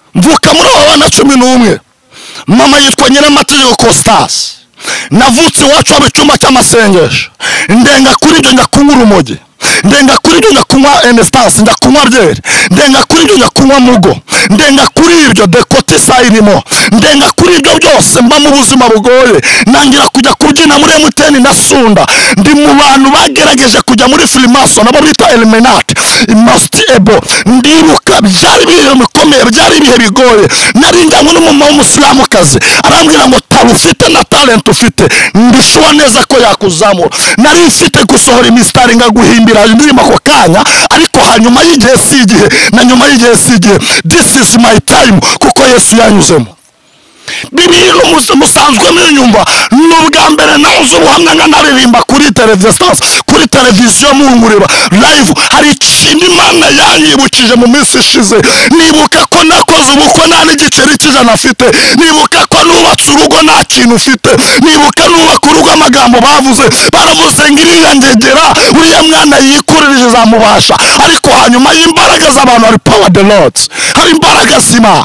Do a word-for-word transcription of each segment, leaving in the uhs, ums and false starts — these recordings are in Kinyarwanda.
mvuka muri abo bana cumi n'umwe. Mama yitwa Nyiramategeko Costas. Navutse iwacu haba icyumba cy'amasengesho. Ndenga kuri ibyo njya kunywa urumogi. Ndenga kuri ibyo njya kunywa Enestance, njya kunywa byeri. Ndenga kuri ibyo njya kunywa mugo. Ndenga kuri ibyo dekote sayirimo. Ndenga kuri ibyo byose mba mu buzima bugoye. Nangira kujya kubyina muri M T N na Sunda. Ndi mu bantu bagerageje kujya muri Freemason nabo bita Illuminati. Most able. Ndibuka byari bihe bikomeye, byari ibihe bigoye. Nari njyanywe n'umumama w'umusilamukazi arambwira ngo ufite na talent ufite ndishuwa neza ko yakuzamura. Nari mfite gusohora imistari ngaguhimbira indirimbo ako kanya, ariko hanyuma y'igihe si igihe na nyuma y'igihe si igihe. This is my time kuko Yesu yanyuzemo. Bibiri musanzwe mwinyumva n'ubwa mbere nazo ubuhamya nga naririmba kuri televiziyo kuri televiziyo mu ngureba live. Hari ikindi Imana yanyibukije mu minsi ishize. Nibuka ko nakoze ubukwe nta n'igiceri cy'ijana afite. Nibuka ko nubatse urugo nta kintu ufite. Nibuka nubaka urugo amagambo bavuze baravuze ngo iriya ngegera uriya mwana yikurije zamubasha, ariko hanyuma y'imbaraga z'abantu hari power the Lord. Hari imbaraga z'Imana,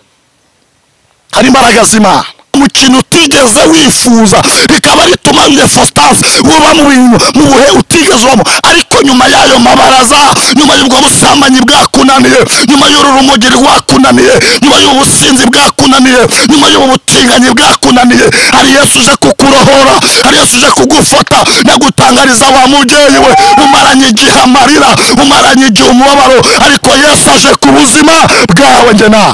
hari imbaraga z'Imana mu kintu utigeze wifuza bikaba rituma Faustin uba mu bintu mu buhe utigeze ubamo. Ariko nyuma y'ayo mabaraza, nyuma y'ubwo busambanyi bwakunaniye, nyuma y'uru rumogi rwakunaniye, nyuma y'ubusinzi bwakunaniye, nyuma y'ubutinganyi bwakunaniye, hari Yesu uje kukurohora, hari Yesu uje kugufata nagutangariza wa mubyeyi we umaranye igihe amarira, umaranye igihe umubabaro, ariko Yesu aje ku buzima bwawe. Nge nawe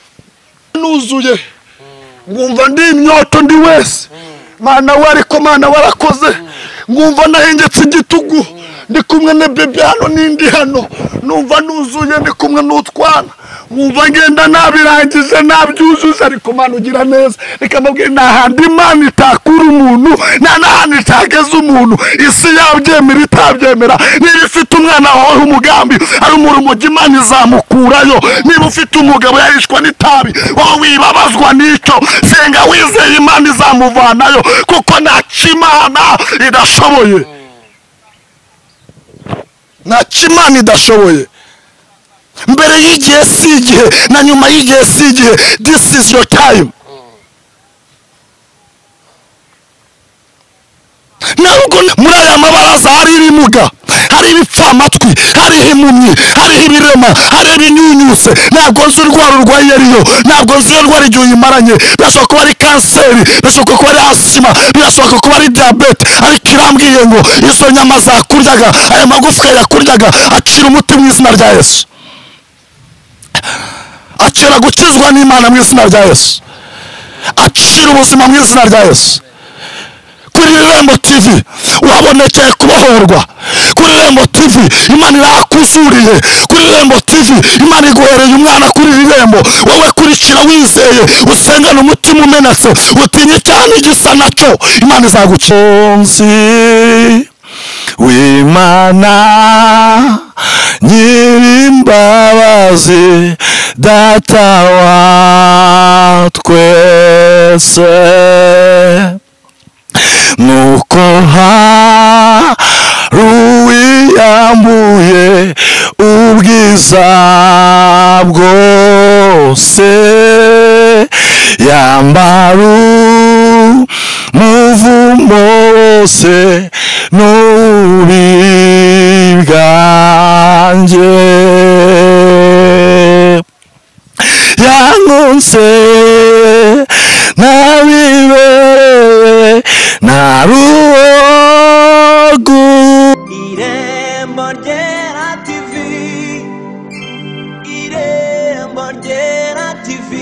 nuzuye ngumva ndi imyoto ndi wese. Mana we ariko Mana warakoze. Ngumva nahengetse igitugu ndi kumwe ne bebe hano n'indi hano. Numva nuzuye ndi kumwe n'utwana. Ngumva ngenda nabirangije nabyujuje, ariko Mana ugira neza. Reka mbabwire n'ahandi Imana itakura umuntu nta n'ahandi itageza umuntu. Isi yabyemera itabyemera. Niba ufite umwana wawe umugambi ari umurumogi Imana izamukurayo. Niba ufite umugabo yahishwa n'itabi wowe wibabazwa n'icyo, senga wizeye Imana izamuvanayo kuko nta Imana idashoboye. Nta Imana idashoboye. Mbere y'igihe si igihe na nyuma y'igihe si igihe. This is your time. Ntabwo muri aya mabaraza hari ibimuga, hari ibipfamatwi, hari impumyi, hari ibirema, hari ibinyunyuse. Ntabwo nzi urwara urwaye ariyo, ntabwo nzi urwara igihe uyimaranye. Birashoboka kuba ari kanseri, birashoboka kuba ari asima, birashoboka kuba ari diyabete, ariko irambwiye ngo izo nyama zakuryaga, aya magufwa yakuryaga acira umuti mu izina rya Yesu. Acira gukizwa n'Imana mu izina rya Yesu. Acira ubuzima mu izina rya Yesu. Kuri Irembo T V wabonekeye kubohorwa. Kuri Irembo T V Imana irakuzuriye. Kuri Irembo T V Imana iguhereye umwana kuri Irembo. Wowe kurikira wizeye, usengana umutima umenetse, utinye cyane igisa nacyo, Imana izagukinzi w'Imana Nyirimbabazi Data wa twese. Nuko haruwiyambuye ubwiza bwose, yambaru muvumo wose n'ububi bwanjye. Yankunze nabibereye naruwogu. Irembo Ryera T V, Irembo Ryera T V.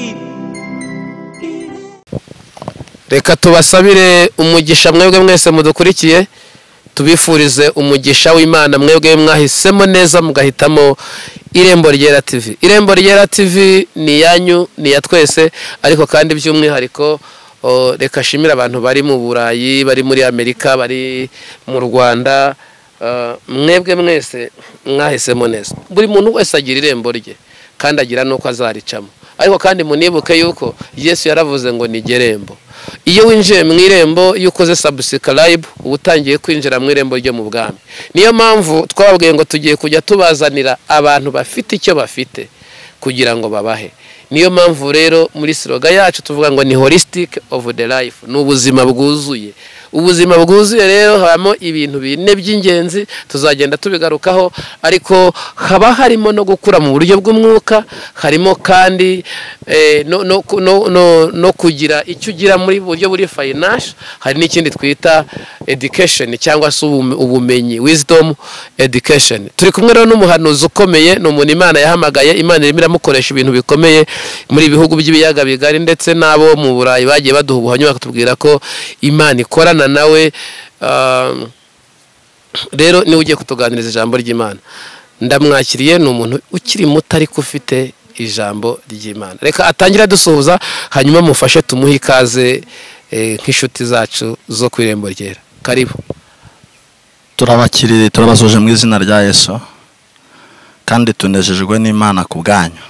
Reka tubasabire umugisha mwebwe mwese mudukurikiye, tubifurize umugisha w'Imana mwebwe mwahisemo neza mugahitamo Irembo Ryera T V. Irembo Ryera T V ni yanyu, ni ya twese, ariko kandi by'umwihariko reka shimira abantu bari mu Burayi, bari muri Amerika, bari mu Rwanda. Mwebwe mwese mwahisemo neza. Buri muntu wese agira irembo rye kandi agira nuko azaricamo, ariko kandi munibuke yuko Yesu yaravuze ngo ni gerembo. Iyo winjiye mu irembo, iyo ukoze subscribe ubutangiye kwinjira mu irembo ryo mu bwami. Niyo mpamvu twababwiye ngo tugiye kujya tubazanira abantu bafite icyo bafite kugira ngo babahe. Niyo mpamvu rero muri slogan yacu tuvuga ngo ni holistic of the life, ni ubuzima bwuzuye. Ubuzima bwuzuye rero habamo ibintu bine by'ingenzi tuzagenda tubigarukaho, ariko haba harimo no gukura mu buryo bw'umwuka, harimo kandi eh, no, no, no, no, no kugira icyo ugira muri buryo buri financial, hari n'ikindi twita education cyangwa se ubumenyi, wisdom education. Turi kumwe rero n'umuhanuzi ukomeye, ni umuntu Imana yahamagaye, Imana irimo iramukoresha ibintu bikomeye muri bihugu by'ibiyaga bigari, ndetse nabo mu Burayi bagiye baduha ubuhamya bakatubwira ko Imana ikorana nawe. Uh, rero ni ugiye kutuganiriza ijambo ry'Imana. Ndamwakiriye, ni umuntu ukiri muto ariko ufite ijambo ry'Imana. Reka atangira dusuhuza, hanyuma mufashe tumuhe ikaze eh, nk'inshuti zacu zo ku Irembo Ryera. Karibu. Turabakiriye, turabasoje mu izina rya Yesu, kandi tunejejwe n'Imana ku bwanyu.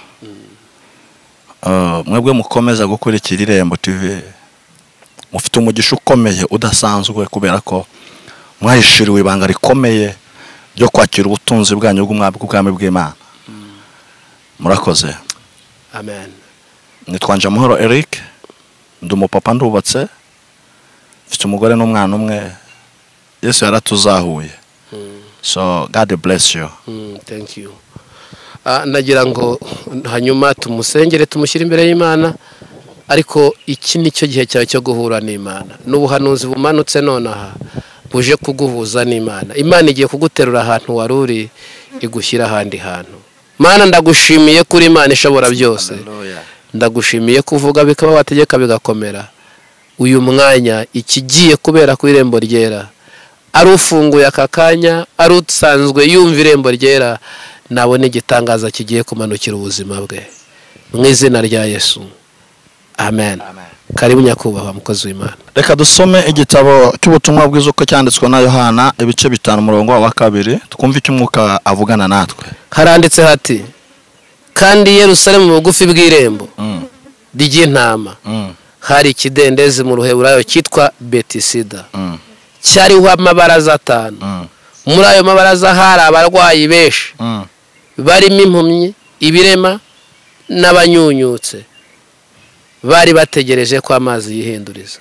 Uh, mwebwe mukomeza gukurikira Irembo T V, mufite umugisha ukomeye udasanzwe, kubera ko mwahishiriwe ibanga rikomeye ryo kwakira ubutunzi bwanyu bw'ubwami bw'Imana. Murakoze. Amen. Nitwa Njamuhoro Eric, ndi umupapa, ndubatse, mfite umugore n'umwana umwe. Yesu yaratuzahuye. Mm. So God bless you. Mm, thank you. Ah, nagira ngo hanyuma tumusengere, tumushyire imbere y'Imana, ariko iki nicyo gihe cyawe cyo guhura n'Imana. N'ubuhanuzi bumanutse nonaha buje kuguhuza n'Imana. Imana igiye kuguterura ahantu waruri, igushyira ahandi hantu. Mana, ndagushimiye kuri Imana ishobora byose. Ndagushimiye kuvuga bikaba, wategeka bigakomera. Uyu mwanya ikigiye kubera ku Irembo Ryera, ari ufunguye aka kanya, ari usanzwe yumva Irembo Ryera, nabone igitangaza kigiye kumanukira ubuzima bwe mu izina rya Yesu. Amen. Amen. Karibu nyakubahwa mukozi w'Imana. Reka dusome igitabo cy'ubutumwa bwiza uko cyanditswe na Yohana, ibice bitanu umurongo wa kabiri, twumve icyo umwuka avugana natwe. Haranditse hati, kandi Yerusalemu bugufi bw'irembo mm. ry'intama mm. hari ikidendezi mu Ruheburayo cyitwa Betisida, mm. cyariho amabaraza atanu. mm. Muri ayo mabaraza hari abarwayi benshi, mm. barimo impumyi, ibirema n'abanyunyutse, bari bategereje ko amazi yihinduriza.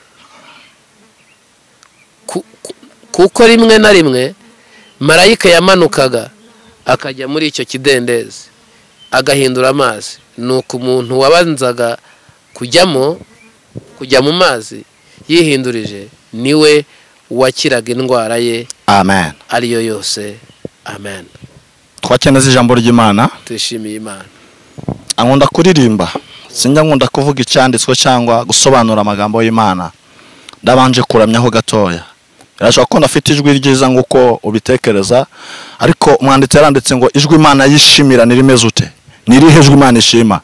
Kuko rimwe na rimwe marayika yamanukaga akajya muri icyo kidendezi agahindura amazi, nuko umuntu wabanzaga kujyamo kujya mu mazi yihindurije niwe wakiraga indwara ye. Amen. Ariyo yose. Amen. Twakeneza ijambo ry'Imana. Twishimiye Imana. Ankunda kuririmba, sinjya nkunda kuvuga icyanditswe cyangwa gusobanura amagambo y'Imana. Ndabanje kuramyaho gatoya. Birashoboka ko ndafite ijwi ryiza nguko ubitekereza, ariko umwanditsi yaranditse ngo ijwi Imana yishimira nirimeze ute? Nirihe ijwi Imana ishima?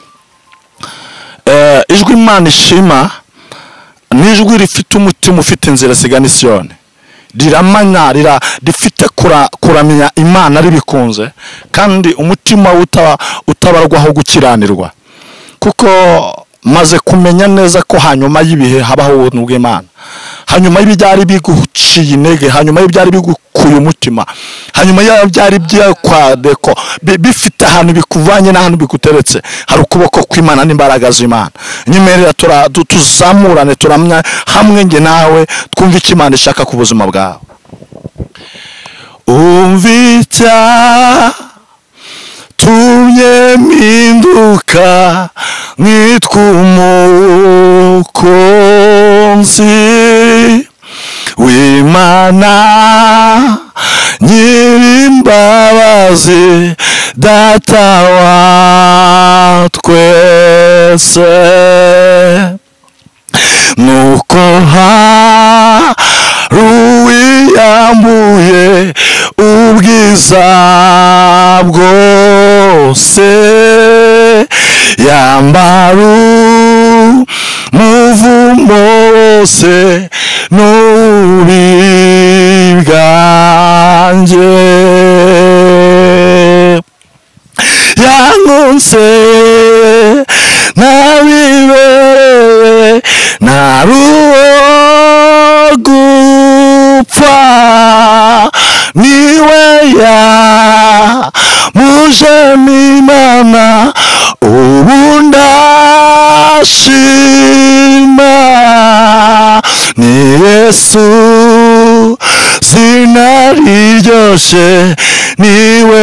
Eh, ijwi Imana ishima ni ijwi rifite umutima ufite inzira zigana i Siyoni. Riramanya, rira rifite kura kuramya Imana ribikunze, kandi umutima utaba utabarwaho gukiranirwa. Kuko maze kumenya neza ko hanyuma y'ibihe habaho ubuntu bw'Imana, hanyuma y'ibyari biguciye intege, hanyuma y'ibyari bigukuye umutima, hanyuma y'ibyari byakwadeko bifite ahantu bikuvanye n'ahantu biguteretse, hari ukuboko kw'Imana n'imbaraga z'Imana. Nyemerera tuzamurane, turamya hamwe nge nawe, twumve icyo Imana ishaka ku buzima bwawe. Umvita tumye minduka mwitwa umukunzi w'Imana nyirimbabazi, data wa twese. Nuko haruwiyambuye ubwiza bwose, yambaru muvumo wose n'ububi bwanjye, yankunze nabiberewe naruwo gupfa, niwe ya muje n'Imana ndashima ni Yesu zina riryoshe niwe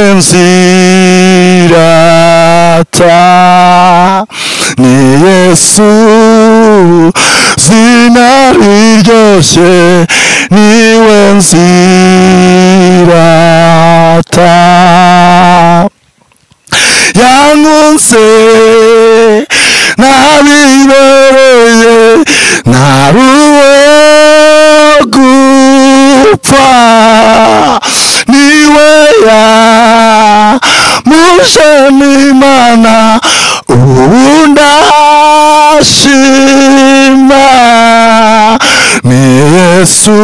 nzirata ni Yesu zina riryoshe niwe nzirata yankunze nabibereye naruwo gupfa niwe yamuje n'Imana ubu ndashima ni Yesu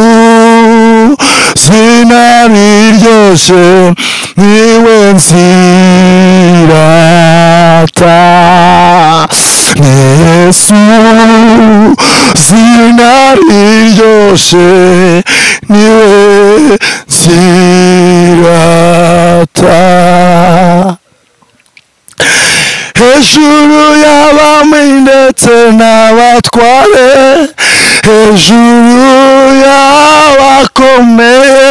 zina riryoshe niwe nzirata ni Yesu zina riryoshe niwe nzirata hejuru y'abami ndetse n'abatware hejuru y'abakomeye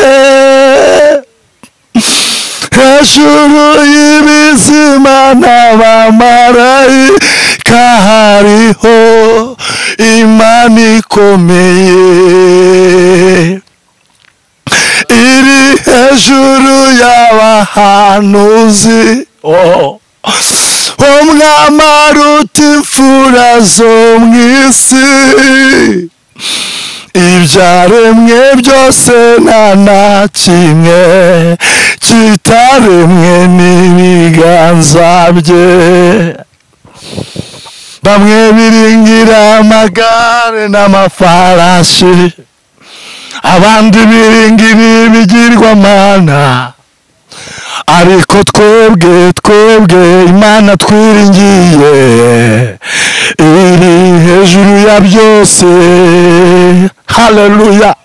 hejuru y'ibizima n'abamarayika hariho Imana ikomeye iri hejuru y'abahanuzi oh. umwami aruta imfura zo mu isi ibyaremwe byose nta na kimwe kitaremwe n'ibiganza bye bamwe biringira amagare n'amafarashi abandi biringira ibigirwamana ariko twebwe twebwe Imana twiringiye iri hejuru ya byose haleluya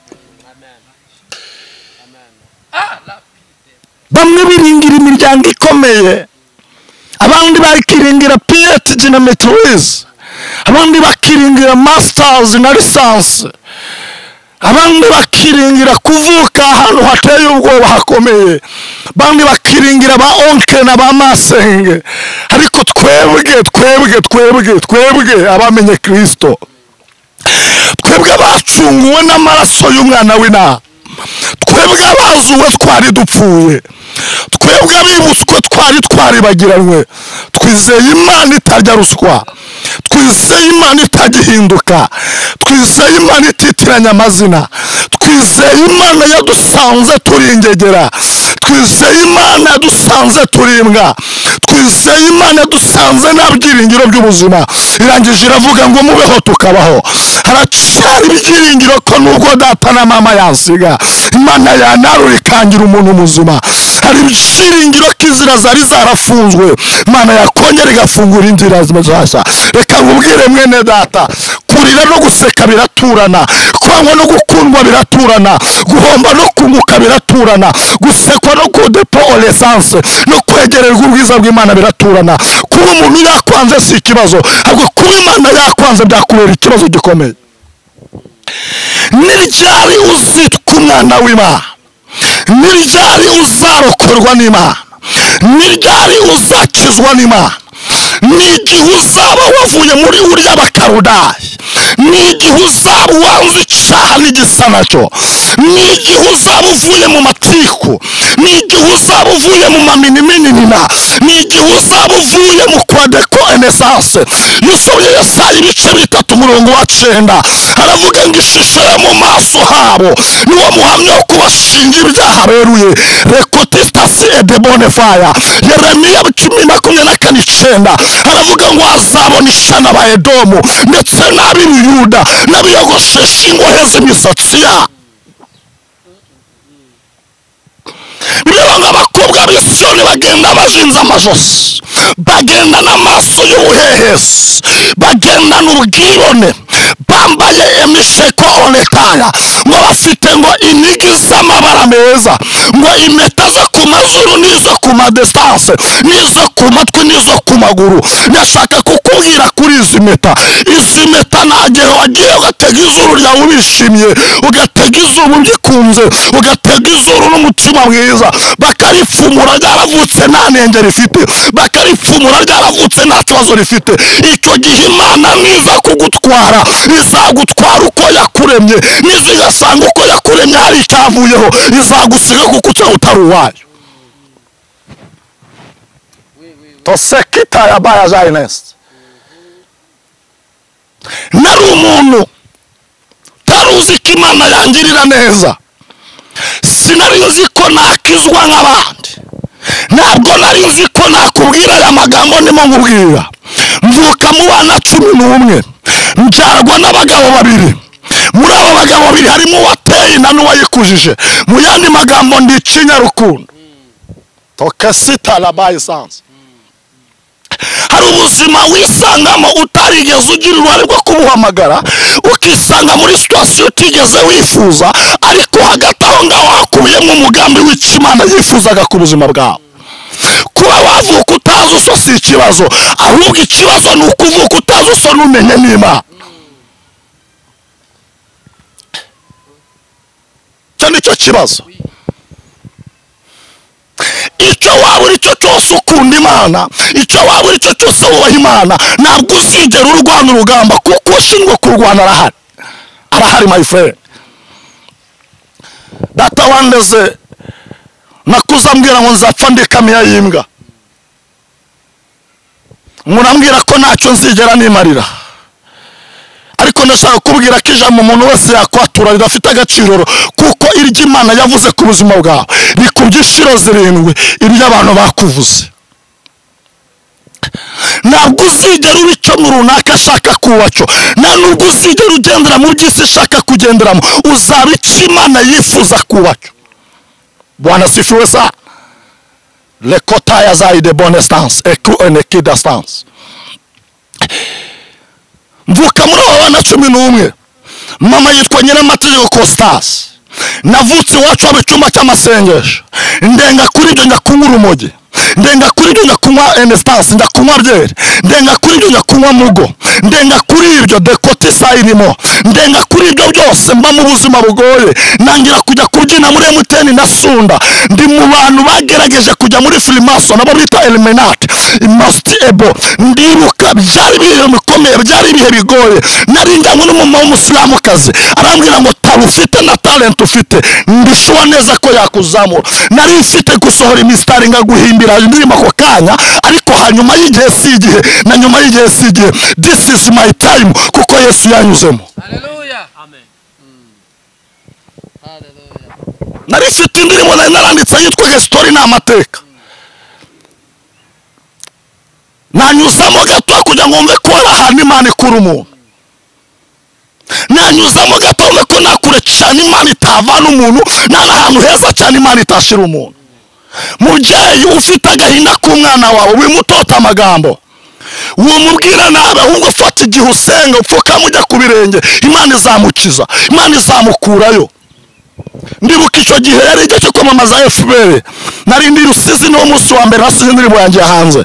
bamwe biringira imiryango ikomeye abandi bakiringira P H D na Metroiz abandi bakiringira masters na license abandi bakiringira kuvuka ahantu hateye ubwoba hakomeye bandi bakiringira ba onke na ba masenge ariko twebwe twebwe twebwe twebwe abamenye Kristo twebwe bacunguwe n'amaraso y'umwana w'Intama twebwe abazuwe twari dupfuye twebwe abibutswe twari twaribagiranwe twizeye Imana itarya ruswa twizeye Imana itagihinduka twizeye Imana ititiranya amazina twizeye Imana yadusanze turi ingegera twizeye Imana yadusanze turi imbwa twizeye Imana yadusanze nta byiringiro by'ubuzima irangije iravuga ngo mubeho tukabaho haracyari ibyiringiro ko nubwo data na mama yansiga Imana yanarura ikangira umuntu muzima hari ibyiringiro ko inzira zari zarafunzwe Imana yakongera igafungura inzira z'amashyashya reka nkubwire mwene data kurira no guseka biraturana kwangwa no gukundwa biraturana guhomba no kunguka biraturana gusekwa no kudepo olesance no kwegererwa ubwiza bw'Imana biraturana kuba umuntu yakwanze si ikibazo ahubwo kuba Imana yakwanze byakubera ikibazo gikomeye niryari uzitwa umwana w'Imana niryari uzarokorwa n'Imana niryari uzakizwa n'Imana n'igihe uzaba wavuye muri uriya bakarudayi n'igihe uzaba wanze icyaha n'igisa nacyo n'igihe uzaba uvuye mu matiku n'igihe uzaba uvuye mu maminiminina n'igihe uzaba uvuye mu kwadeko enesanse yusohoye Yesaya ibice bitatu umurongo wa cenda aravuga ngo ishusho yo mu maso habo niwo muhamya wo kubashinja ibyaha beruye rekotistasi edebonefaya Yeremiya cumi makumyabiri na kane icenda aravuga ngo azabona ishana ba Edomu ndetse n'ab'Iyuda n'abiyogoshesha ingohe z'imisatsi ya bireba ngo abakobwa b'i Siyoni bagenda bazinze amajosi bagenda n'amaso y'ubuhehesi bagenda n'ubwibone bambaye emisheko onetaya ngo bafite ngo inigi z'amabara meza ngo impeta zo ku mazuru n'izo ku madestanse n'izo ku matwi n'izo ku maguru. Ndashaka kukubwira kuri izi mpeta, izi mpeta ntagihe wagiye ugatega izuru ryawe ubishimye, ugatega izuru ugikunze, ugatega izuru n'umutima mwiza, bakaripfumura ryaravutse nta nenge rifite, bakaripfumura ryaravutse nta kibazo rifite. Icyo gihe Imana niza kugutwara izagutwara uko yakuremye, nizigasanga uko yakuremye hari icyavuyeho izagusiga kuko uca utari uwayo. Tosekita ya baya jainesi. Nari umuntu taruzi ko Imana yangirira neza, sinari nzi ko nakizwa nk'abandi, ntabwo nari nzi ko nakubwira aya magambo ndimo nkubwira. Mvuka mu bana cumi n'umwe, mbyarwa n'abagabo babiri. Muri abo bagabo babiri harimo uwateye na n'uwayikujije. Mu yandi magambo ndi ikinyarukundo. Tokesita la bayisansi. Hari ubuzima wisangamo utarigeze ugira uruhare rwo kubuhamagara, ukisanga muri situasiyo utigeze wifuza, ariko hagati aho ngaho hakubiyemo umugambi w'icyo Imana yifuzaga ku buzima bwawe. Kuba wavuka utazi uso si ikibazo, ahubwo ikibazo ni ukuvuka utazi uso n'umenye n'Imana. Icyo ni cyo kibazo. Icyo waba uri cyo cyose ukunda Imana, icyo waba uri cyo cyose wubaha Imana, ntabwo uzigera urwana urugamba, kuko ushinzwe kurwana arahari. Arahari my friend. Data wandeze nakuza ambwira ngo nzapfa ndi kamya y'imbwa. Nkurambwira ko ntacyo nzigera nimarira. Ariko ndashaka kubwira ko ijambo umuntu wese yakwatura ridafite agaciro, kuko iryo Imana yavuze ku buzima bwawe rikubye inshuro zirindwi iryo abantu bakuvuze. Ntabwo uzigera uri icyo runaka ashaka kuba cyo, nta nubwo uzigera ugendera mu by'isi ishaka kugenderamo, uzaba icyo Imana yifuza kuba cyo. Bwana sifiwe sana. Le kota ya zaide bonne stance et cru en équide stance. Mvuka muri abo bana cumi n'umwe, mama yitwa Nyiramategeko Costas. Navutse iwacu mu cyumba cy'amasengesho, ndenga kuri ibyo njya kunywa urumogi, ndenga kuri ibyo njya kunywa Enestance, njya kunywa byeri, ndenga kuri ibyo njya kunywa mugo, ndenga kuri ibyo dekote sayirimo, ndenga kuri ibyo byose mba mu buzima bugoye. Nangira kujya kubyina muri M T N na Sunda, ndi mu bantu bagerageje kujya muri Freemason nabo bita Illuminati, Most Able. Ndiruka byari ibihe bikomeye, byari ibihe bigoye. Nari njyanywe n'umumama w'umusilamukazi arambwira ngo tabu ufite na talent ufite, ndishuwa neza ko yakuzamura. Nari mfite gusohora imistari ngaguhimbira indirimbo ako kanya, ariko hanyuma y'igihe si igihe, na nyuma y'igihe si igihe. This is my time, kuko Yesu yanyuzemo. Haleluya, amen. Haleluya. Nari mfite indirimbo nari naranditse yitwa Story n'amateka. Nanyuzamo gato kugira ngo mve ko ari ahantu Imana ikura umuntu. Nanyuzamo gato mve ko nakure cyane Imana itavana umuntu, nta n'ahantu heza cyane Imana itashira umuntu. Mubyeyi ufite agahinda k'umwana wawe, wimutota amagambo, wumubwira nabi, ahubwo fata igihe usenga, upfuka mujya ku birenge, Imana izamukiza, Imana izamukurayo. Ndibuka icyo gihe yari igihe cyo kwamamaza F B R, nari ndi Rusizi n'uwo munsi wa mbere hasize indirimbo yanjye hanze.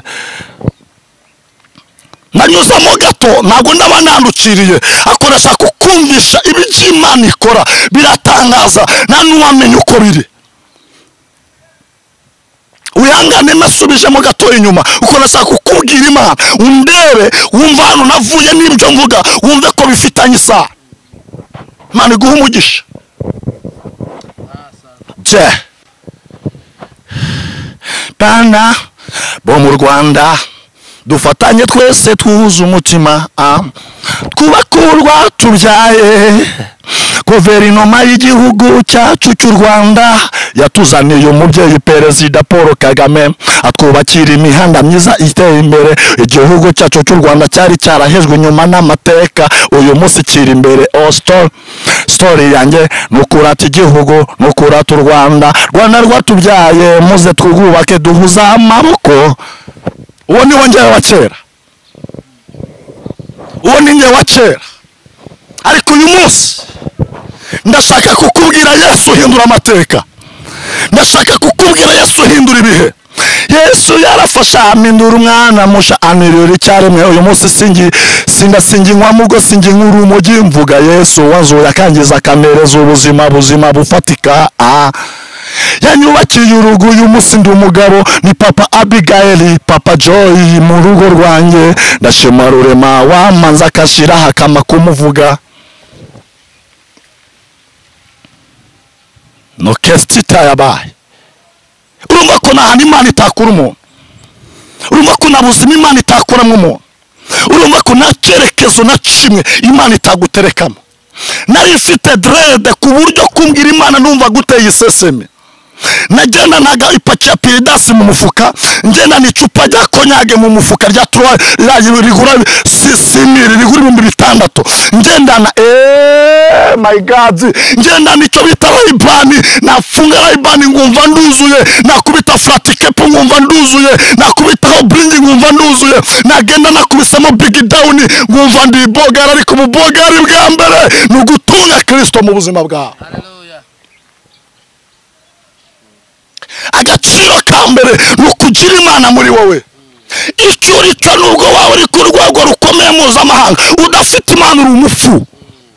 Nanyuzamo gato, ntabwo ndaba nandukiriye, akoresha kukumvisha ibyo Imana ikora biratangaza, nta n'uwamenya uko biri. Uyangane nasubije mu gato inyuma, uko nashaka kukubwira Imana, undebe wumva hano navuye n'ibyo mvuga, wumve ko bifitanye isano. Imana iguha umugisha. Je bana bo mu Rwanda, dufatanye twese twuzuza umutima, twubaka urwa tubyaye. Guverinoma y'igihugu cyacu cy'u Rwanda yatuzaniye umubyeyi Perezida Paul Kagame, atwubakira imihanda myiza iteye imbere. Igihugu cyacu cy'u Rwanda cyari cyarahejwe nyuma n'amateka, uyu munsi kiri imbere. Oh story, story yanjye nukurata igihugu, nukurata u Rwanda. Rwanda rwatubyaye, muze twubake duhuza amaboko. Uwo ni wongewe wa kera, uwo ni nge wa kera. Ariko uyu munsi ndashaka kukubwira Yesu hindura amateka, ndashaka kukubwira Yesu hindura ibihe. Yesu yarafasha amindura umwana musha anirira icyaremwe uyu munsi singi sinda singi nkwamugo singi nkuru umugi mvuga Yesu wanzuye akangiza kamereza ubuzima buzima bufatika ah yanyubakiye urugo uyu munsi ndi umugabo ni papa Abigail papa Joy mu rugo rwanjye ndashima rurema wamanza akashira hakama kumuvuga no kestita yabaye urumva ko nta Imana itakura umuntu urumva ko nabuzima Imana itakuramo umuntu urumva ko nta cyerekezo na kimwe Imana itaguterekamo nari mfite dread ku buryo kumbwira Imana numva guteye iseseme najyana naga ipaki ya piridasi mu mufuka ngenda n'icupa rya konyage mu mufuka rya trois rigura simiri rigura ibihumbi bitandatu ngendana eh my god ngenda nicyo bita Ray-Ban nafunga Ray-Ban ngumva nduzuye nakubita flat cap ngumva nduzuye nakubita bling ngumva nduzuye nagenda nakubisamo big down ngumva ndi bogara ariko mu bogari bwa mbere nugutunga Kristo mu buzima bwawe. Agaciro ka mbere nukugira Imana muri wowe icyo urica nubwo wawe uri ku rwego rukomeye mpuzamahanga udafite Imana uri umufu.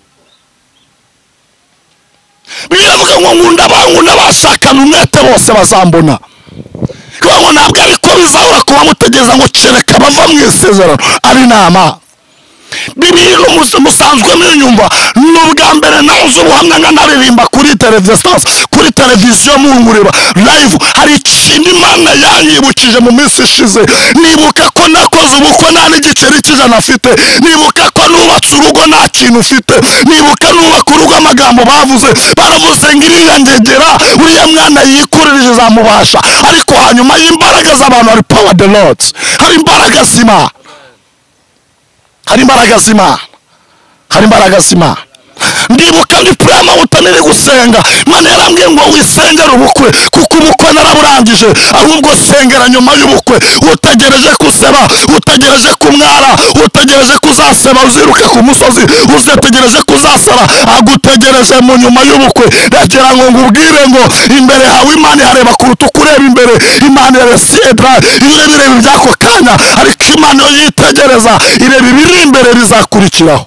Biravuga ngo nkunda abankunda bashakana umwete bose bazambona ngo ntabwo ariko bizahora kuba mutegeza ngo cereka bava mu isezerano ari nama Bibiliya musanzwe mwinyumva n'ubwa mbere nazo ubuhamya nkanaririmba kuri televiziyo kuri televiziyo mungureba live hari ikindi Imana yanyibukije mu minsi ishize nibuka ko nakoze ubukwe nta n'igiceri cy'ijana afite nibuka ko nubatse urugo nta kintu ufite nibuka nubaka urugo amagambo bavuze baravuze ngo iriya ngegera uriya mwana yikururije zamubasha ariko hanyuma y'imbaraga z'abantu hari power the Lord hari imbaraga z'Imana hari imbaraga z'Imana hari imbaraga z'Imana ndibuka ndi prema utanire gusenga Imana yarambwiye ngo wisengere ubukwe kuko ubukwe naraburangije ahubwo sengera nyuma y'ubukwe utagereje kuseba utagereje kumwara utagereje kuzaseba uziruke ku musozi uzetegereje kuzasara agutegereje mu nyuma y'ubukwe ndagira ngo ngubwire ngo imbere hawe Imana yareba kuruta kureba imbere Imana yaresidra irebire byako kanya ariko Imana yitegereza ireba ibiri imbere bizakurikiraho.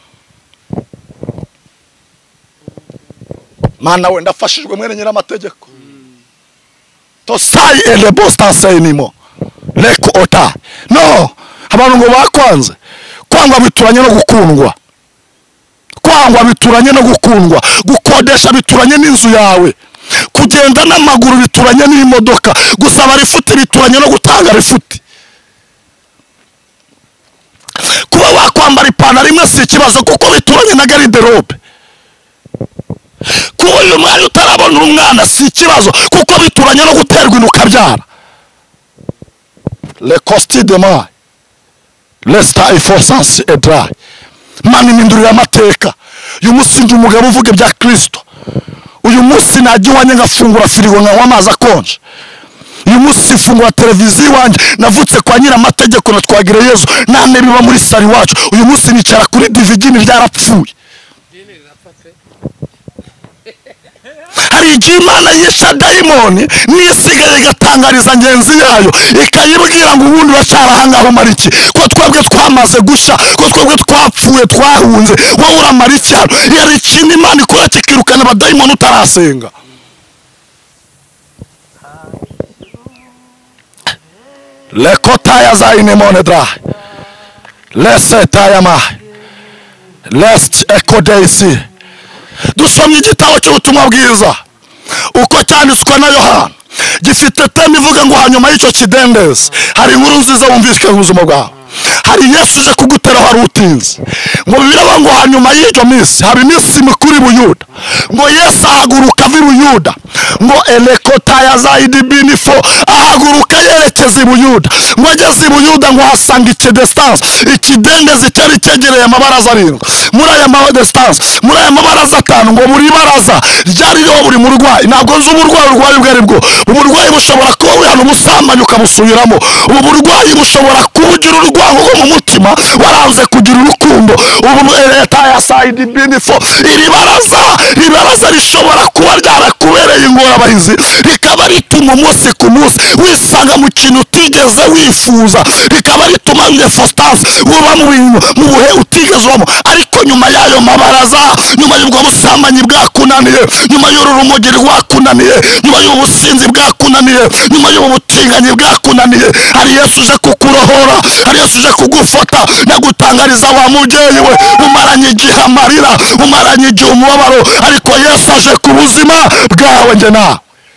Mana we ndafashijwe mwene nyira amategeko to sai ele bosta sai nimo leko ota no abantu ngo bakwanze kwangwa bituranye no gukundwa kwangwa bituranye no gukundwa gukodesha bituranye n'inzu yawe kugenda n'amaguru bituranye n'imodoka gusaba rifuti bituranye no gutanga rifuti kuba wakwambara ipantaro imwe si ikibazo kuko bituranye na garderobe kuba uyu mwana utarabona umwana si ikibazo kuko bituranye no guterwa inuka byara le costi de mai lesta ifosansi edra mani mindurira amateka uyu munsi ndi umugabo uvuga ibya Kristo uyu munsi najya iwanjye ngafungura firigo nkanywa amazi akonje uyu munsi fungura televiziyo iwanjye navutse kwa nyira amategeko na twagira Yesu nane biba muri sari wacu uyu munsi nicara kuri D V D ryarapfuye hari igihe Imana yisha dayimoni nisigaye igatangariza ngenzi yayo ikayibwira ngo ubundi bacarahangaho mariki ko twebwe twamaze gusha ko twebwe twapfuye twahunze wowe uramariki hano yari ikindi Imana ikora kikirukana abadayimoni utarasenga. lekotaya za inemonedra lesetaya ma lest ekodeisi. Dusomye igitabo cy'ubutumwa bwiza uko cyanditswe na Yohana gifite teme ivuga ngo hanyuma y'icyo kidendezi hari inkuru nziza wumvishwe mu buzima bwawe hari Yesu uje kugutera hari utinze ngo biraba ngo hanyuma y'icyo minsi hari iminsi mikuru y'Ubuyuda ngo Yesu ahaguruka ava i Buyuda ngo elekotaya zaidi binifo ahaguruka yerekeza i Buyuda ngo ageze i Buyuda ngo hasanga ikidestance ikidendezi cyari cyegereye amabaraza arindwi muri aya mabaraza muri aya mabaraza atanu ngo buri baraza ryariho buri murwayi ntabwo nzi uburwayi urwaye bwari bwo uburwayi bushobora kuba wihana umusambanyi ukabusubiramo ubu burwayi bushobora kubugira urwango rwo mu mutima umutima waranze kugira urukundo. Ubu leta ya sayidi binifo iri baraza iri baraza rishobora kuba ryarakubereye ingorabahizi rikaba rituma umunsi ku munsi wisanga mu kintu utigeze wifuza, rikaba rituma Fostasi uba mu bintu mu buhe utigeze ubamo. Ariko nyuma y'ayo mabaraza, nyuma y'ubwo busambanyi bwakunaniye, nyuma y'uru rumogi rwakunaniye, nyuma y'ubusinzi bwakunaniye, nyuma y'ubutinganyi bwakunaniye, hari Yesu uje kukurohora, hari Yesu uje kugufata. Nagutangariza wa mubyeyi we umaranye igihe amarira, umaranye igihe umubabaro, ariko Yesu aje ku buzima bwawe. Nge nawe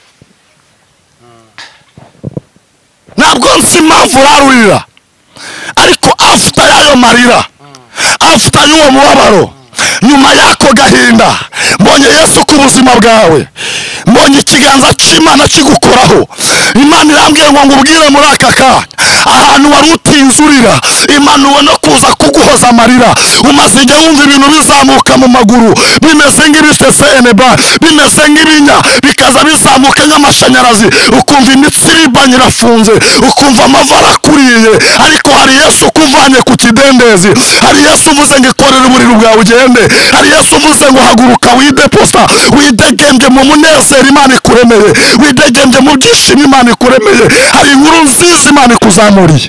ntabwo nzi impamvu urarurira, ariko after y'ayo marira, after y'uwo mubabaro, nyuma y'ako gahinda, mbonye Yesu ku buzima bwawe, mbonye ikiganza cy'Imana kigukoraho. Imana irambwiye ngo ngubwire muri aka kanya, ahantu wari utinzurira, Imana ubona kuza kuguhoza amarira. Umaze igihe wumva ibintu bizamuka mu maguru bimeze nk'ibiseseba, bimeze nk'ibinya, bikaza bizamuka nk'amashanyarazi, ukumva imitsi iribanye irafunze, ukumva amavara akuriye. Ariko hari Yesu kuvanye ku kidendezi, hari Yesu uvuze ngo ikorere uburiri bwawe ugende, hari Yesu uvuze ngo haguruka wideposta, widegembye mu munezero Imana ikuremeye, widegembye mu byishimo Imana ikuremeye. Hari inkuru nziza Imana ikuzamuriye.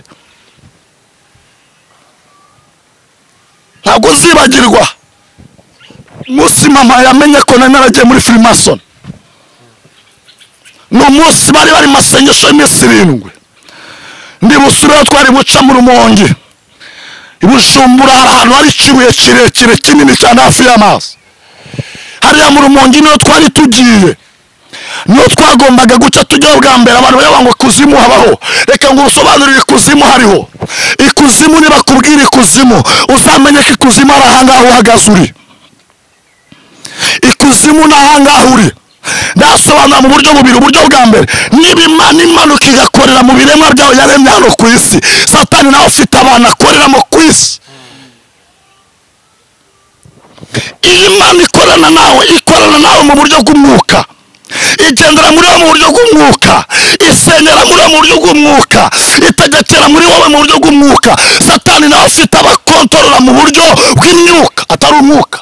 Ntabwo uzibagirwa umunsi mama yamenye ko nari naragiye muri Freemason. Ni umunsi bari bari masengesho y'iminsi irindwi, ndi busubira twari buca mu Rumonge i Bujumbura, hari ahantu hari ikibuye kirekire kinini cyane hafi y'amazi. Hariya mu Rumonge niho twari tugiye, niho twagombaga guca tujyaho bwa mbere. Abantu bavuga ngo ikuzimu habaho, reka ngo usobanurire ikuzimu hariho. Ikuzimu niba kubwira ikuzimu uzamenye ko ikuzimu ari ahangaha uhagaze uri. Ikuzimu ni ahangaha uri. Ndasobanura mu buryo bubiri. Uburyo bwa mbere, niba Imana imanuka igakorera mu biremwa byawe yaremye hano ku isi, Satani nawe ufite abantu akoreramo ku isi. Iyi Imana ikorana nawe, ikorana nawe mu buryo bw'umwuka, igendera muri wowe mu buryo bw'umwuka, isenyera muri wowe mu buryo bw'umwuka, itegekera muri wowe mu buryo bw'umwuka. Satani nawe ufite abakontorora mu buryo bw'imyuka atari umwuka.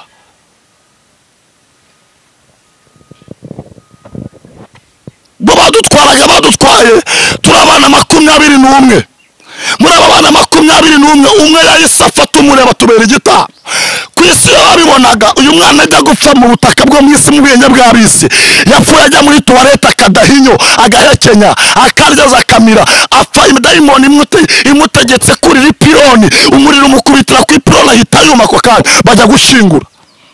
Bo badutwaraga badutwaye turi abana makumyabiri n'umwe. Muri aba bana makumyabiri n'umwe, umwe yahise afata umureba tubera igitabo. Ku isi babibonaga uyu mwana ajya gupfa mu butaka bwo mu isi, mu bwenge bw'abisi. Yapfuye ajya muri tuwarete akadahinyo, agahekenya, akaryaza akamira, apfa. Imidayimoni imutegetse kurira ipironi, umuriro umukubitira ku ipironi ahita yuma ako kanya, bajya gushingura.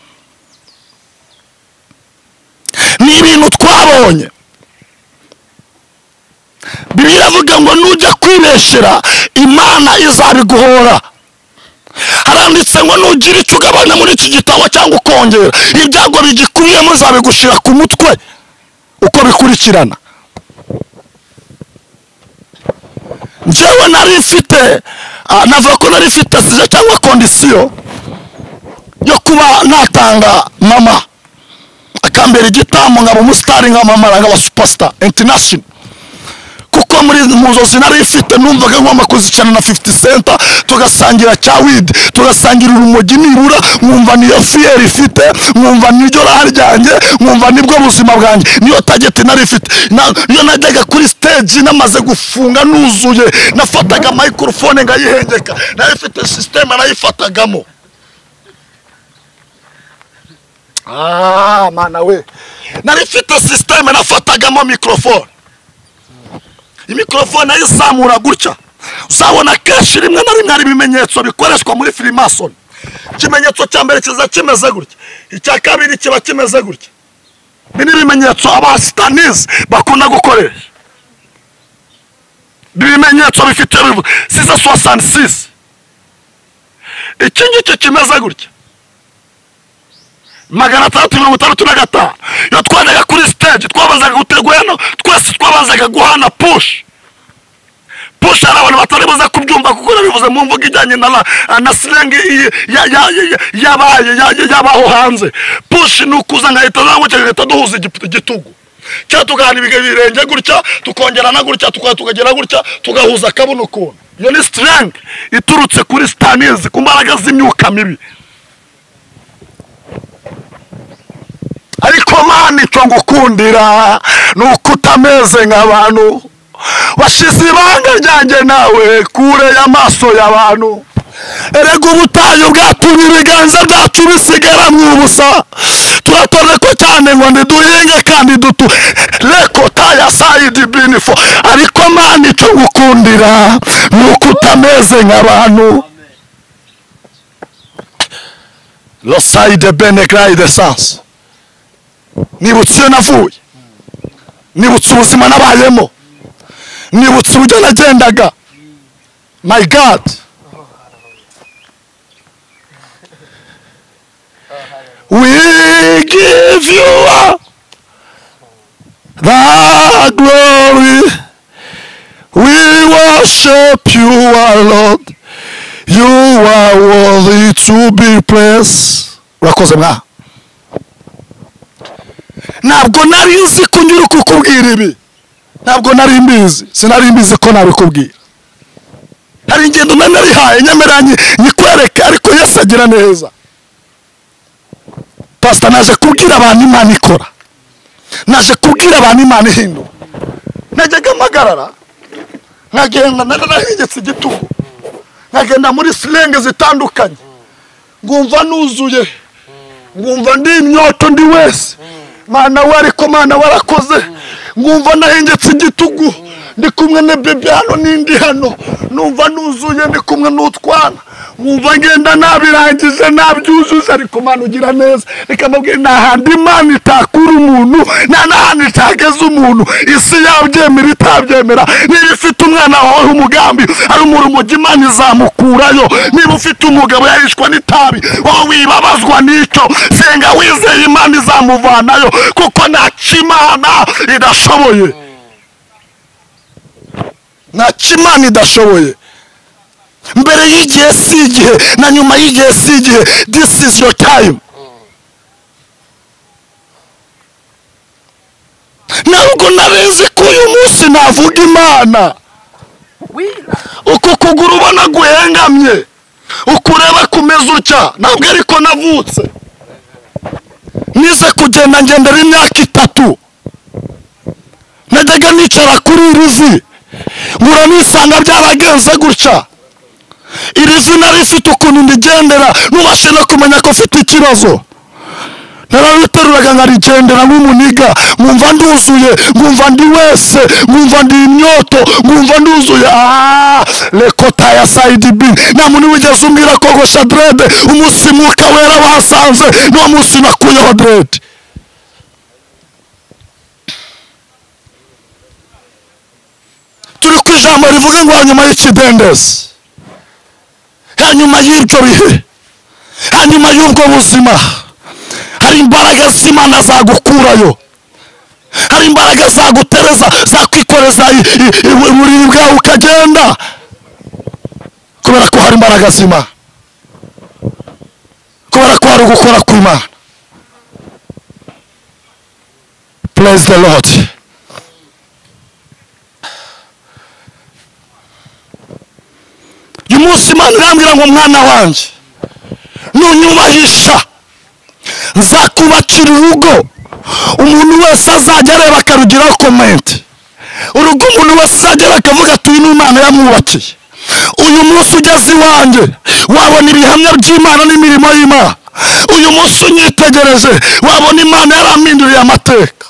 Ni ibintu twabonye. Bibiliya ivuga ngo nujya kwibeshera Imana izabiguhora. Haranditse ngo nugira icyo ugabanya muri iki gitabo cyangwa ukongera, ibyago bigikubiyemo zabigushira ku mutwe uko bikurikirana. Njyewe nari mfite navuga ko nari mfite sije cyangwa kondisiyo yo kuba natanga mama akambera igitambo nkaba umusitari nka mama nkaba superstar international. Kuko muri muzozi nari ifite numvaga ngomba kuzicana na fifty cent, tugasangira cya weed, tugasangira urumogi nibura, mwumva niyo fier ifite, mwumva niryo raryanje, mwumva nibwo buzima bwanjye, niyo target nari ifite. Niyo najyaga kuri stage namaze gufunga nuzuye, nafataga microphone ngayihengeka, nari ifite system nayifatagamo. Ah mana we, nari ifite system nafatagamo microphone. Imikrofone ayizamura gutya, uzabona kenshi rimwe na rimwe ari ibimenyetso bikoreshwa muri Freemason. Ikimenyetso cya mbere kiza kimeze gutya, icya kabiri kiba kimeze gutya. Ibi ni ibimenyetso abasitanizi bakunda gukoresha. Ibimenyetso bifite siza soixante-six. Iki ngiki kimeze gutya, magana atandatu mirongo itandatu na gatanu. Iyo twajyaga kuri stage twabazaga gutegwa hano, twese twabazaga guhana push. Push ari abantu batari buze kubyumva kuko nabivuze mu mvugo ijyanye na na slang yabaye yabaho hanze. Push ni ukuza ngahita zango cyangwa duhuza igitugu, cyangwa tugahana ibirenge gutya, tukongerana gutya, tukagera gutya, tugahuza akabuno kuntu. iyo ni strength iturutse kuri stanizi, ku mbaraga z'imyuka mibi. Ariko mani cyo ngukundira nuko utameze nk'abantu bashize ibanga ryanjye nawe kure y'amaso y'abantu. Erega ubutayu bwatumye ibiganza byacu bisigara mu busa, turatoreka ko cyane ngo ntiduhinge kandi dutu reko taya sayidi binifo. Ariko mani cyo ngukundira nuko utameze nk'abantu. Lo sayide bene grade sans. Nibutse iyo navuye, nibutse ubuzima nabayemo, nibutse uburyo nagendaga. My God, we give you all the glory, we worship you our Lord, you are worthy to be praised. Urakoze mwa. Ntabwo nari nzi kunyura kukubwira ibi, ntabwo nari mbizi, sinari mbizi ko nabikubwira. Hari ingendo narihaye nyemeranye nyikwereke, ariko Yesu agira neza. Pastor naje kubwira abantu Imana ikora, naje kubwira abantu Imana ihindura. Najyaga mpagarara nkagenda narahingetse igitugu, nkagenda muri silenge zitandukanye, ngumva nuzuye, ngumva ndi imyoto ndi wese. Mana we, ariko Mana warakoze, ngumva nahingetse igitugu, ndi kumwe ne bebe hano n'indi hano, numva nuzuye ndi kumwe n'utwana, ngumva ngenda nabirangije nabyuzuza. Ariko Mana ugira neza, reka mubwire n'ahandi Imana itakura umuntu, nta n'ahandi itageza umuntu, isi yabyemera itabyemera. Niba ifite umwana wawe umugambi ari umurumugi, Imana izamukurayo. Niba ufite umugabo yarishwa n'itabi, wowe wibabazwa n'icyo, senga wizeye Imana izamuvanayo, kuko ntaco Imana idashoboye, ntaco Imana idashoboye. Mbere y'igihe si igihe, na nyuma y'igihe si igihe. This is your time. Ntabwo narenze ko uyu munsi navuga Imana. Uko kuguru ubona guhengamye, ukureba kumeza utya, ntabwo ariko navutse. Nize kugenda ngendera imyaka itatu, najyaga nicara kuri irizi ngura nisanga byaragenze gutya. Iri zina rifite ukuntu ndigendera, nubashe no kumenya ko ufite ikibazo. Narabiteruraga nkarigendera nk'umuniga, nkumva nduzuye, nkumva ndi wese, nkumva ndi imyoto, nkumva nduzuye. Ah, lekota ya sayidi bin. Nta muntu wigeze umbwira kogosha drede umunsi mwuka wera wasanze, n'uwo munsi nakuyeho drede. Turi ku ijambo rivuga ngo hanyuma y'ikidendezi, hanyuma y'ibyo bihe, hanyuma y'ubwo buzima, hari imbaraga z'Imana zagukurayo, hari imbaraga zagutereza, zakwikoreza uburiri bwawe ukagenda, kubera ko hari imbaraga z'Imana, kubera ko hari ugukora kw'Imana. Praise the Lord. Uyu munsi Imana irambwira ngo mwana wanjye, nunyubahisha nzakubakira urugo umuntu wese azajya areba akarugiraho komenti. Urugo umuntu wese azajya areba akavuga ati uyu ni Imana yamwubakiye. Uyu munsi ugeze iwanjye wabona ibihamya by'Imana n'imirimo y'Imana. Uyu munsi unyitegereje wabona Imana yarampinduriye amateka.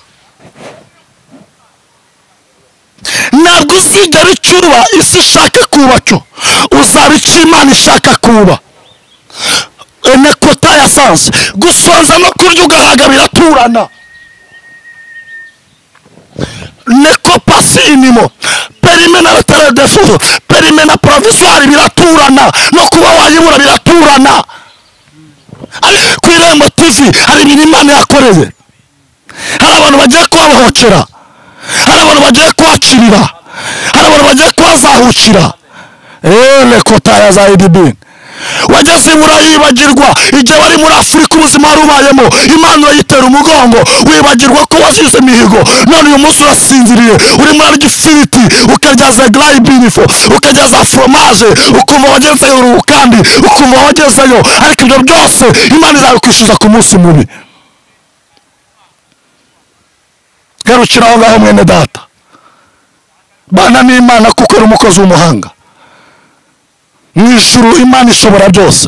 Ntabwo uzigera icuba isi ishaka kuba cyo, uzaba icyo Imana ishaka kuba. Nekota ya sanse, gusonza no kurya ugahaga biraturana. Neko pasinimo, perimena retere defuzo, perimena provisoire biraturana, no kuba wayibura biraturana. Ku Irembo T V hari ibintu Imana yakoreye. Hari abantu bagiye kubahohokera, hari abantu bagiye kuhacirira, hari abantu bagiye kuhazahukira. Eh, lekota ya zaidi bin. wageze i burayi yibagirwa igihe wari muri afurika ubuzima wari ubayemo imana urayitera umugongo wibagirwa ko wazize imihigo none uyu munsi urasinziriye urimo urarya ifiriti ukarya za garayi binifo ukarya za foromaje ukumva wagezeyo uruhu kandi ukumva wagezeyo ariko ibyo byose imana izabikwishyuza ku munsi mubi. garukira aho ngaho mwene data, bana n'imana kuko ari umukozi w'umuhanga mu ijuru. Imana ishobora byose,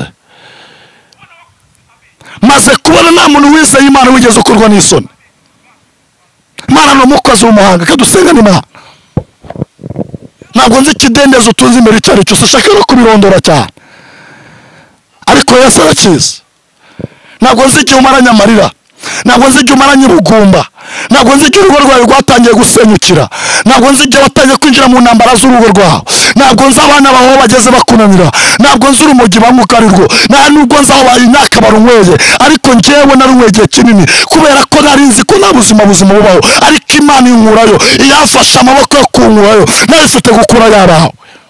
maze kubona nta muntu wizeye imana wigeze ukorwa n'isoni. Imana ni umukozi w'umuhanga. Kadusenga n'Imana. Ntabwo nzi ikidendezi utunze imbere icyo ari cyo, sinshaka no kubirondora cyane, ariko Yesu arakizi. Ntabwo nzi igihe umaranye amarira, ntabwo nzi igihe umaranye urugumba, ntabwo nzi igihe urugo rwawe rwatangiye gusenyukira, ntabwo nzi igihe watangiye kwinjira mu ntambara z'urugo rwawe, ntabwo nzi abana bawe bageze bakunanira, ntabwo nzi urumogi banywa ari rwo, nta nubwo nzi aho imyaka barunyweye, ariko njyewe narunyweye igihe kinini kubera ko nari nzi ko nta buzima buzima bubaho, ariko Imana inkurayo, iyafashe amaboko yo kunkurayo, nawe ifite gukura yabaho.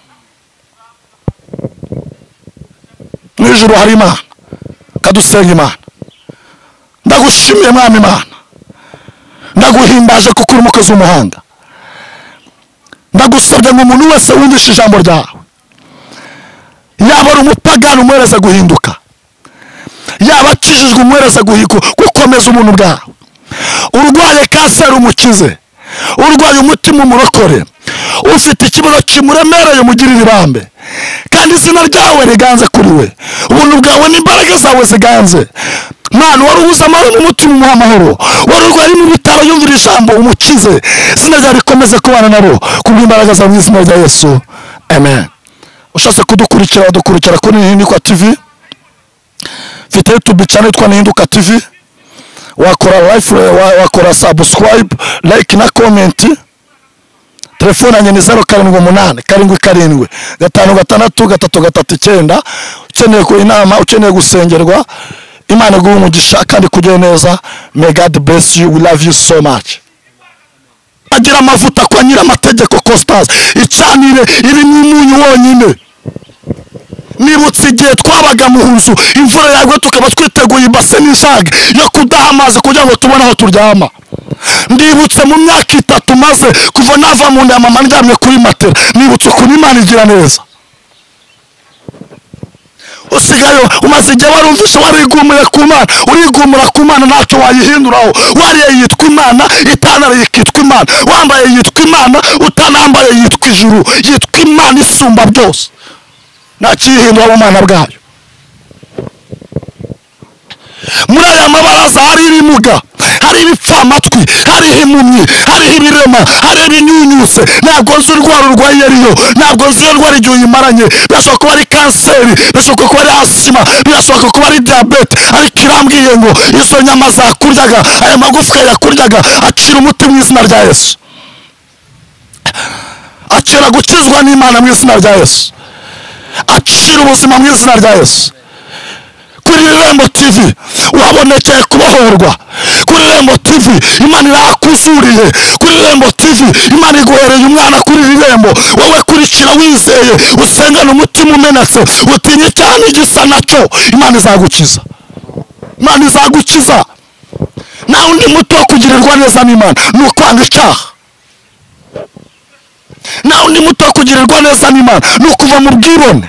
Mu ijuru hari Imana. Kadusenga Imana. Ndagushimiye mwami Imana, ndaguhimbaje kuko uri umukozi w'umuhanga. Ndagusabye ngo umuntu wese wumvishe ijambo ryawe, yaba ari umupagani umwereze guhinduka, yaba akijijwe umwereze gukomeza umuntu bwawe, urwaye kanseri umukize, urwaye umutima umurokore, ufite ikibazo kimuremereye umugirire ibambe, kandi izina ryawe riganze kuri we, ubuntu bwawe n'imbaraga zawe ziganze. Mwana wari ubuze amahoro n'umutima umuha amahoro, wari urwaye mu bitaro yumvira ijambo umukize, izina ryawe rikomeze kubana nabo kubw'imbaraga zawe mu izina rya Yesu, amen. Ushatse kudukurikira wadukurikira kuri Nihinduka T V, mfite YouTube channel yitwa Nihinduka T V, wakora live, wakora subscribe, like na comment. Telefone yanjye ni zeru karindwi umunani karindwi karindwi gatanu gatandatu gatatu gatatu icyenda. Ukeneye ku inama, ukeneye gusengerwa, Imana iguhe umugisha kandi kugire neza. May God bless you, we love you so much. Agira amavuta kwa nyira amategeko Costas, icanire iri n'umunyu wonyine. Nibutse igihe twabaga mu nzu, imvura yagwe tukaba twiteguye ibase n'ijage yo kudaha amazi kugira ngo tubone aho turyama. Ndibutse mu myaka itatu maze kuva nava mu nda ya mama ndyamye kuri matera, nibutse ukuntu Imana igira neza. Usigayo umaze igihe warumvishe warigumira ku Mana, urigumira ku Mana ntacyo wayihinduraho. Wariye yitwa Imana, itanara yitwa Imana, wambaye yitwa Imana, utanambaye yitwa ijuru, yitwa Imana isumba byose, ntakihindura mu Mana bwayo. Muri aya mabaraza hari ibimuga, hari ibipfamatwi, hari impumyi, hari ibirema, hari ibinyunyuse. Ntabwo nzi urwara urwaye ariyo, ntabwo nzi urwara igihe uyimaranye. Birashoboka kuba ari kanseri, birashoboka kuba ari asima, birashoboka kuba ari diyabete, ariko irambwiye ngo izo nyama zakuryaga, aya magufwa yakuryaga, acira umuti mu izina rya Yesu, acira gukizwa n'Imana mu izina rya Yesu, acira ubuzima mu izina rya Yesu. Kuri Irembo T V wabonekeye kubohorwa. Kuri Irembo T V Imana irakuzuriye. Kuri Irembo T V Imana iguhereye umwana kuri Irembo. Wowe kurikira wizeye, usengana umutima umenetse, utinye cyane igisa nacyo, Imana izagukiza. Imana izagukiza. Nta undi muti wo kugirirwa neza n'Imana ni ukwanga icyaha. Nta undi muti wo kugirirwa neza n'Imana ni ukuva mu bwibone.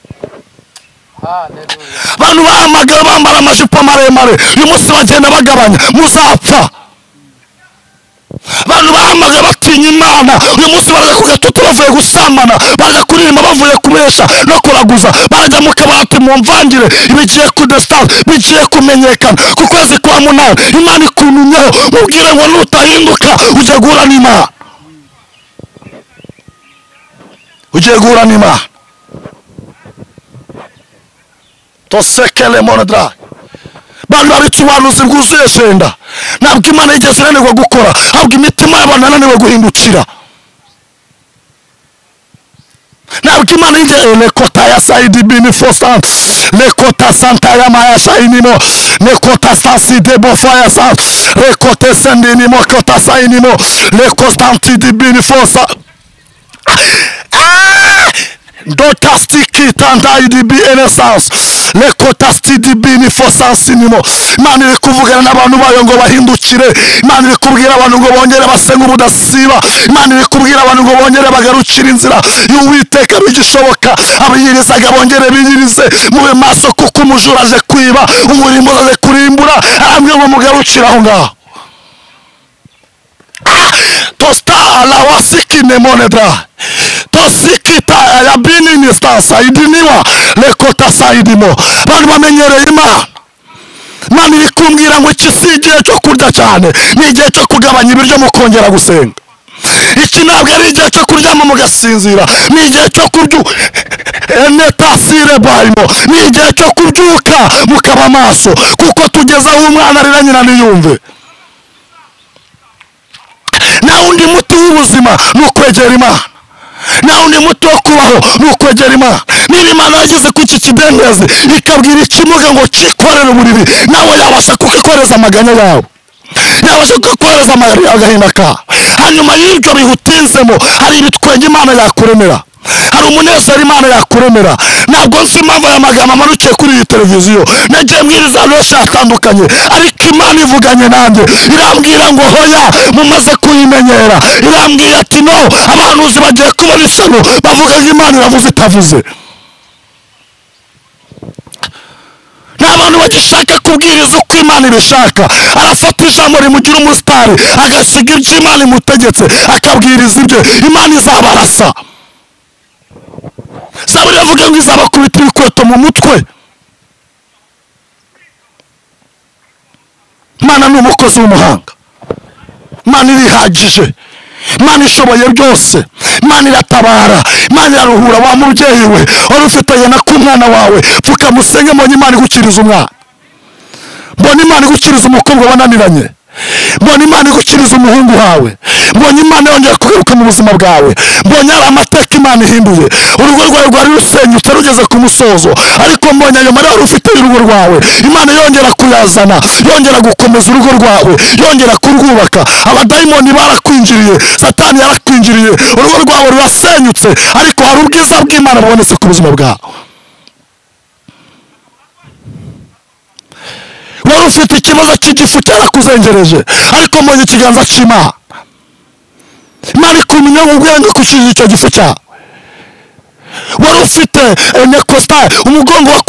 Abantu bahamagara bambara amajipo maremare, uyu munsi bagenda bagabanya, muzapfa. Abantu bahamagara batinya Imana, uyu munsi baraza ku gatutu bavuye gusambana, baraza kuririmba bavuye kubesha no kuraguza, barajya mu kabati mu mvangire, ibigiye kudesitara, bigiye kumenyekana. Ku kwezi kwa munani Imana ikunumyeho, mubwire ngo nutahinduka ujye guhura n'Imana, ujye guhura n'Imana. Tosekele monodra. Bantu babitse ubuhanuzi bwuzuye shenda. Ntabwo Imana yigeze inanirwa gukora, ahubwo imitima y'abantu yananiwe guhindukira. Ntabwo Imana yigeze lekota ya saidi bini fosa, lekota santa ya maya shainimo, lekota stasi de bofa ya sa, lekote sendinimo kota sainimo, lekostanti di bini fosa. dotastiki tandaidi bi enesans lekotasti di bini fosansinimo. Imana iri kuvugana n'abantu bayo ngo bahindukire. Imana iri kubwira abantu ngo bongere basenga ubudasiba. Imana iri kubwira abantu ngo bongere bagarukire inzira y'Uwiteka bigishoboka. Abiyirizaga bongere biyirize, mube maso kuko umujura aje kwiba, umurimo aje kurimbura. Arambwira ngo mugarukire aho ngaho. Tosta la wasiki nemonedra tosikita ya bini nistansa idiniwa lekota saidimo. Abantu bamenyereye Imana. Imana iri kumbwira ngo iki si igihe cyo kurya cyane, ni igihe cyo kugabanya ibiryo mukongera gusenga. Iki ntabwo ari igihe cyo kuryama mugasinzira, ni igihe cyo kurya enetasire barimo, ni igihe cyo kubyuka mukaba maso, kuko tugeze aho umwana arira nyina niyumve. Na undi muti w'ubuzima ni ukwegera Imana. Na undi muti wo kubaho ni ukwegera Imana. Niba Imana yageze ku iki kidendezi ikabwira ikimuga ngo kikorere uburiri, nawe yabasha kukikoreza amaganya yawe, yabasha kukikoreza agahinda kawe. Hanyuma y'ibyo bihutinzemo hari ibitwenge Imana yakuremera, hari umunezero Imana yakuremera. Ntabwo nzi impamvu aya magambo amanukiye kuri iyi televiziyo, nagiye mwiriza ahantu henshi hatandukanye, ariko Imana ivuganye nanjye irambwira ngo hoya mumaze kuyimenyera. Irambwira ati no, abahanuzi bagiye kubona isano bavuga ngo Imana iravuze itavuze. N'abantu bagishaka kubwiriza uko Imana ibishaka, arafata ijambo rimugira umusitari agasiga ibyo Imana imutegetse akabwiriza ibyo. Imana izabarasa. Zaburi yavuga ngo izabakubita ibikweto mu mutwe. Imana ni umukozi w'umuhanga. Imana irihagije. Imana ishoboye byose. Imana iratabara. Imana iraruhura. Wa mubyeyi we wari ufitanye na kumwana wawe, pfuka musenge mbonye Imana igukiriza umwana, mbonye Imana igukiriza umukobwa wananiranye, mbonye Imana igukiriza umuhungu wawe, mbonye Imana yongera kugaruka mu buzima bwawe, mbonye ari amateka Imana ihinduye. Urugo rwawe rwari rusenyutse rugeze ku musozo, ariko mbonye ayo marira ufite urugo rwawe Imana yongera kuyazana, yongera gukomeza urugo rwawe, yongera kurwubaka. Abadayimoni barakwinjiriye, Satani yarakwinjiriye, urugo rwawe rurasenyutse, ariko hari ubwiza bw'Imana bubonetse ku buzima bwawe. Wari ufite ikibazo cy'igifu cyarakuzengereje, ariko mbonye ikiganza cy'Imana. Imana ikumenya ngo ubwenge kukiza icyo gifu cyawe. Wari ufite nekosita umugongo